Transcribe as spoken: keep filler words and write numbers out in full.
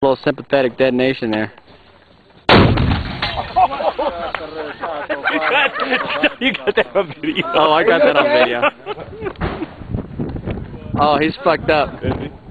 little sympathetic detonation there. you, got, you got that on video. Oh, I got that on video. Oh, he's fucked up.